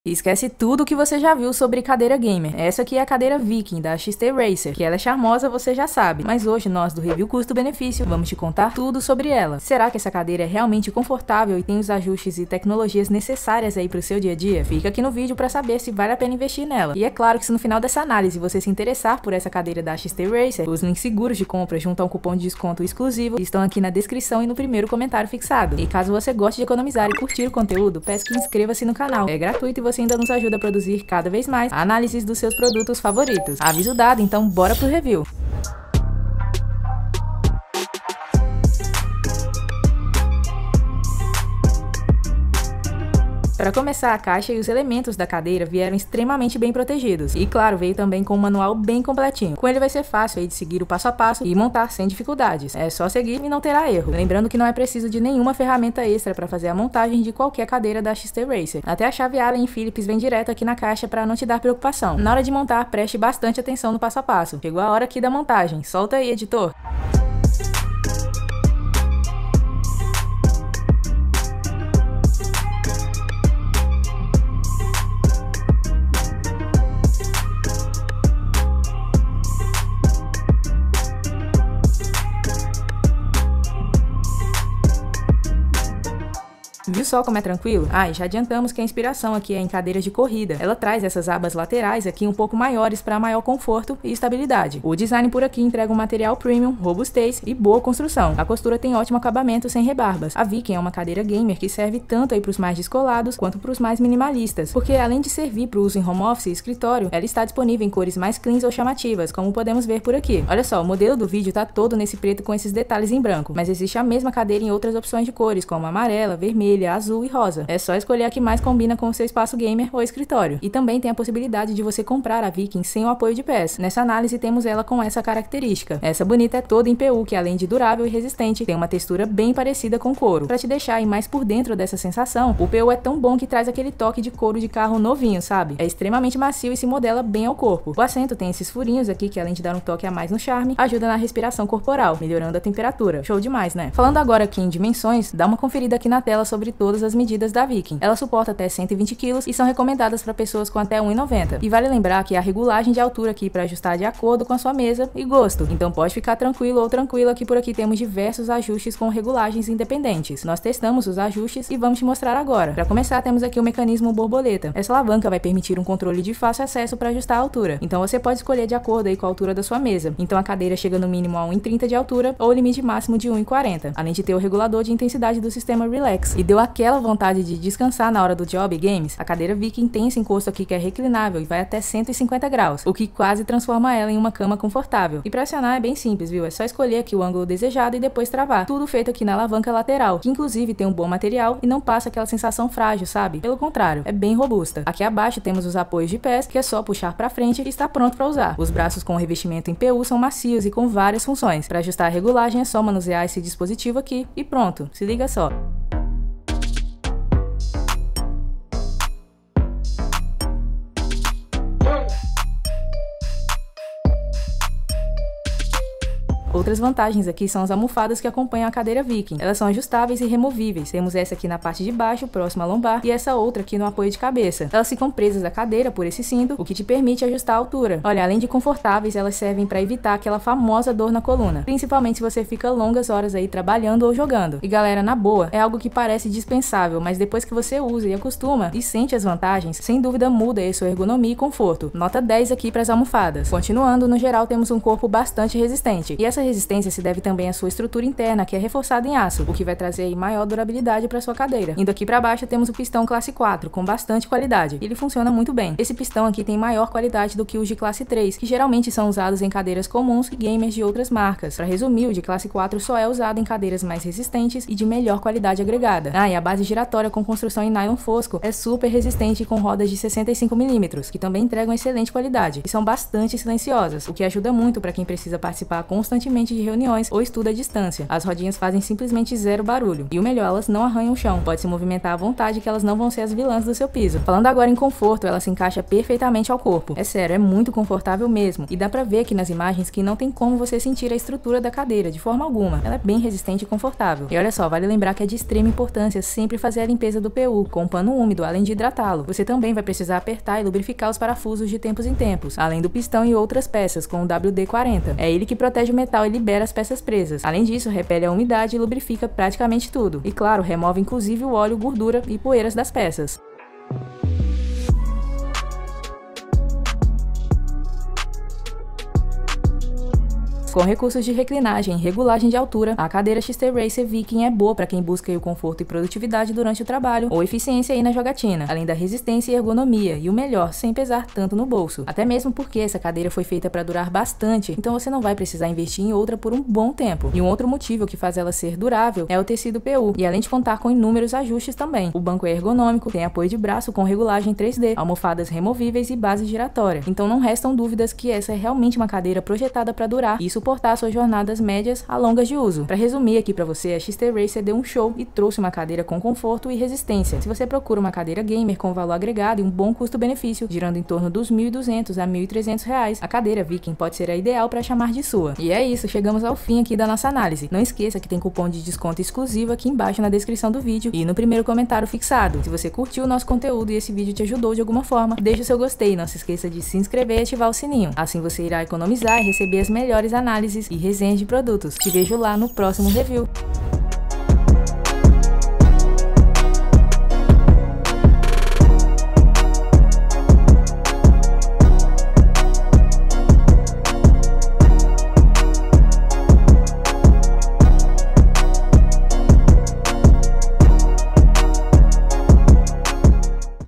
E esquece tudo que você já viu sobre cadeira gamer. Essa aqui é a cadeira Viking da XT Racer, que ela é charmosa, você já sabe. Mas hoje nós do Review Custo-Benefício vamos te contar tudo sobre ela. Será que essa cadeira é realmente confortável e tem os ajustes e tecnologias necessárias aí pro seu dia a dia? Fica aqui no vídeo para saber se vale a pena investir nela. E é claro que se no final dessa análise você se interessar por essa cadeira da XT Racer, os links seguros de compra junto a um cupom de desconto exclusivo estão aqui na descrição e no primeiro comentário fixado. E caso você goste de economizar e curtir o conteúdo, peço que inscreva-se no canal. É gratuito e você ainda nos ajuda a produzir cada vez mais análises dos seus produtos favoritos. Aviso dado, então bora pro review. Para começar, a caixa e os elementos da cadeira vieram extremamente bem protegidos. E claro, veio também com um manual bem completinho. Com ele vai ser fácil aí de seguir o passo a passo e montar sem dificuldades. É só seguir e não terá erro. Lembrando que não é preciso de nenhuma ferramenta extra para fazer a montagem de qualquer cadeira da XT Racer. Até a chave Allen Phillips vem direto aqui na caixa para não te dar preocupação. Na hora de montar, preste bastante atenção no passo a passo. Chegou a hora aqui da montagem. Solta aí, editor! Viu só como é tranquilo? E já adiantamos que a inspiração aqui é em cadeiras de corrida. Ela traz essas abas laterais aqui um pouco maiores para maior conforto e estabilidade. O design por aqui entrega um material premium, robustez e boa construção. A costura tem ótimo acabamento sem rebarbas. A Viking é uma cadeira gamer que serve tanto aí para os mais descolados quanto para os mais minimalistas, porque além de servir para o uso em home office e escritório, ela está disponível em cores mais cleans ou chamativas, como podemos ver por aqui. Olha só, o modelo do vídeo tá todo nesse preto com esses detalhes em branco, mas existe a mesma cadeira em outras opções de cores, como amarela, vermelha, azul e rosa. É só escolher a que mais combina com o seu espaço gamer ou escritório. E também tem a possibilidade de você comprar a Viking sem o apoio de pés. Nessa análise temos ela com essa característica. Essa bonita é toda em PU, que além de durável e resistente, tem uma textura bem parecida com couro. Para te deixar aí mais por dentro dessa sensação, o PU é tão bom que traz aquele toque de couro de carro novinho, sabe? É extremamente macio e se modela bem ao corpo. O assento tem esses furinhos aqui que além de dar um toque a mais no charme, ajuda na respiração corporal, melhorando a temperatura. Show demais, né? Falando agora aqui em dimensões, dá uma conferida aqui na tela sobre todas as medidas da Viking. Ela suporta até 120 kg e são recomendadas para pessoas com até 1,90. E vale lembrar que há regulagem de altura aqui para ajustar de acordo com a sua mesa e gosto. Então pode ficar tranquilo ou tranquila que por aqui temos diversos ajustes com regulagens independentes. Nós testamos os ajustes e vamos te mostrar agora. Para começar, temos aqui o mecanismo borboleta. Essa alavanca vai permitir um controle de fácil acesso para ajustar a altura. Então você pode escolher de acordo aí com a altura da sua mesa. Então a cadeira chega no mínimo a 1,30 de altura ou o limite máximo de 1,40. Além de ter o regulador de intensidade do sistema Relax. E deu aquela vontade de descansar na hora do job e games, a cadeira Viking tem esse encosto aqui que é reclinável e vai até 150 graus, o que quase transforma ela em uma cama confortável. E para acionar é bem simples, viu? É só escolher aqui o ângulo desejado e depois travar. Tudo feito aqui na alavanca lateral, que inclusive tem um bom material e não passa aquela sensação frágil, sabe? Pelo contrário, é bem robusta. Aqui abaixo temos os apoios de pés, que é só puxar para frente e está pronto para usar. Os braços com revestimento em PU são macios e com várias funções. Para ajustar a regulagem é só manusear esse dispositivo aqui e pronto. Se liga só. Outras vantagens aqui são as almofadas que acompanham a cadeira Viking. Elas são ajustáveis e removíveis. Temos essa aqui na parte de baixo, próxima à lombar, e essa outra aqui no apoio de cabeça. Elas ficam presas à cadeira por esse cinto, o que te permite ajustar a altura. Olha, além de confortáveis, elas servem para evitar aquela famosa dor na coluna, principalmente se você fica longas horas aí trabalhando ou jogando. E galera, na boa, é algo que parece dispensável, mas depois que você usa e acostuma e sente as vantagens, sem dúvida muda aí sua ergonomia e conforto. Nota 10 aqui para as almofadas. Continuando, no geral temos um corpo bastante resistente. E essa resistência se deve também à sua estrutura interna, que é reforçada em aço, o que vai trazer aí maior durabilidade para sua cadeira. Indo aqui para baixo, temos o pistão classe 4, com bastante qualidade. Ele funciona muito bem. Esse pistão aqui tem maior qualidade do que os de classe 3, que geralmente são usados em cadeiras comuns e gamers de outras marcas. Para resumir, o de classe 4 só é usado em cadeiras mais resistentes e de melhor qualidade agregada. E a base giratória com construção em nylon fosco é super resistente com rodas de 65 mm, que também entregam excelente qualidade e são bastante silenciosas, o que ajuda muito para quem precisa participar constantemente diretamente de reuniões ou estudo à distância. As rodinhas fazem simplesmente zero barulho. E o melhor, elas não arranham o chão. Pode se movimentar à vontade que elas não vão ser as vilãs do seu piso. Falando agora em conforto, ela se encaixa perfeitamente ao corpo. É sério, é muito confortável mesmo. E dá pra ver aqui nas imagens que não tem como você sentir a estrutura da cadeira de forma alguma. Ela é bem resistente e confortável. E olha só, vale lembrar que é de extrema importância sempre fazer a limpeza do PU com um pano úmido, além de hidratá-lo. Você também vai precisar apertar e lubrificar os parafusos de tempos em tempos, além do pistão e outras peças com o WD-40. É ele que protege o metal e libera as peças presas. Além disso, repele a umidade e lubrifica praticamente tudo. E claro, remove inclusive o óleo, gordura e poeiras das peças. Com recursos de reclinagem e regulagem de altura, a cadeira XT Racer Viking é boa para quem busca o conforto e produtividade durante o trabalho ou eficiência aí na jogatina, além da resistência e ergonomia, e o melhor, sem pesar tanto no bolso. Até mesmo porque essa cadeira foi feita para durar bastante, então você não vai precisar investir em outra por um bom tempo. E um outro motivo que faz ela ser durável é o tecido PU, e além de contar com inúmeros ajustes também. O banco é ergonômico, tem apoio de braço com regulagem 3D, almofadas removíveis e base giratória. Então não restam dúvidas que essa é realmente uma cadeira projetada para durar e suportar suas jornadas médias a longas de uso. Para resumir aqui para você, a XT Racer deu um show e trouxe uma cadeira com conforto e resistência. Se você procura uma cadeira gamer com valor agregado e um bom custo-benefício, girando em torno dos R$ 1.200 a R$ 1.300, a cadeira Viking pode ser a ideal para chamar de sua. E é isso, chegamos ao fim aqui da nossa análise. Não esqueça que tem cupom de desconto exclusivo aqui embaixo na descrição do vídeo e no primeiro comentário fixado. Se você curtiu o nosso conteúdo e esse vídeo te ajudou de alguma forma, deixe o seu gostei, não se esqueça de se inscrever e ativar o sininho. Assim você irá economizar e receber as melhores análises e resenhas de produtos. Te vejo lá no próximo review.